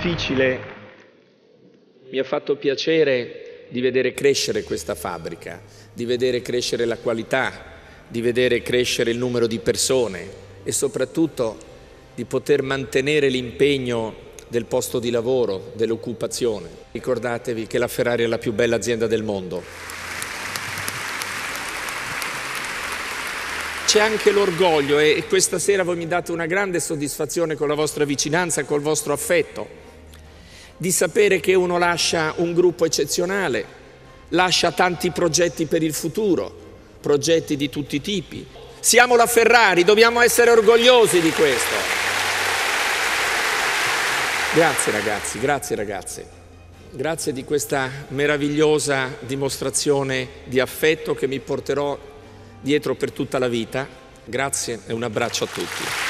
difficile, mi ha fatto piacere di vedere crescere questa fabbrica, di vedere crescere la qualità, di vedere crescere il numero di persone e soprattutto di poter mantenere l'impegno del posto di lavoro, dell'occupazione. Ricordatevi che la Ferrari è la più bella azienda del mondo. C'è anche l'orgoglio e questa sera voi mi date una grande soddisfazione con la vostra vicinanza, col vostro affetto, di sapere che uno lascia un gruppo eccezionale, lascia tanti progetti per il futuro, progetti di tutti i tipi. Siamo la Ferrari, dobbiamo essere orgogliosi di questo. Grazie ragazzi, grazie ragazze, grazie di questa meravigliosa dimostrazione di affetto che mi porterò dietro per tutta la vita. Grazie e un abbraccio a tutti.